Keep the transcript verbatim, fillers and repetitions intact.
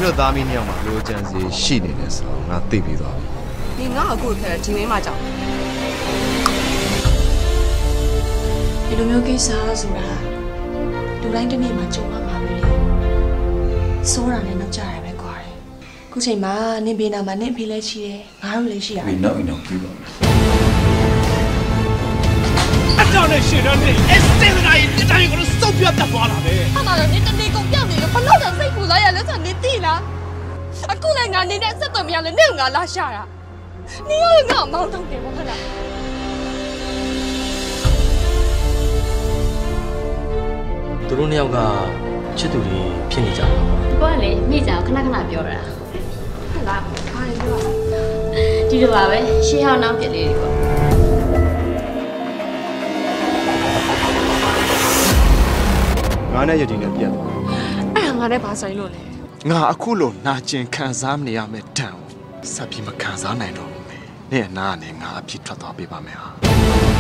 တို့သားမင်းညောင်မှာလိုချင်စီရှိနေတယ်ဆိုတော့ငါသိပြီးသွားပြီ你ငါအခုခဲ့တဲ့ဒီမင်းမကြောက်ဒီလိုမျိုးကိစ္စဆိုတာလူတိုင်းတစ်နေ့မှာကြုံရမှာပဲလေစိုးတာနဲ့နောက်ကြရပဲကွာခုချိန်မှာနင်ဘေးနာမှာနင်အဖေလည်းရှိတယ်ငါတို့လည်းရှိရတယ်ဒီနောက်နောက်ပြီးပါမယ်အကြောင်းနဲ့ရှင်းတော့နေအစတေးနာရဲ့တိုင်ကိုစုပ်ပြတ်သွားတာပဲဟာလာတော့နေတနေ့ကုန်ပြောင်းနေလို့ဘလို့တော့စိတ်ပူလာရလဲဆိုနေတိလားအခုလည်းငါနေတဲ့အဆက်တော်မရလဲနေငါလာရှာတာနေရငါမောင်းထုတ်တယ်ဘာလားသူတို့နှစ်ယောက်ကချစ်သူတွေဖြစ်နေကြတာပေါ့။ဘောကလေမိကြခဏခဏပြောတာ။ဟုတ်လား။ဘာလဲပြော။ဒီလိုပါပဲရှေးဟောင်းနောက်ပြစ်လေးတွေပေါ့။ငါနဲ့ယတိနဲ့ပြတ်သွားအဲ့ဒါငါနဲ့ဘာဆိုင်လို့လဲငါအခုလိုနာကျင်ခံစားနေရမယ်တန်ဆက်ပြီးမခံစားနိုင်တော့ဘူးမေနဲ့နားနဲ့ငါအဖြစ်ထွက်သွားပေးပါမယ်ဟာ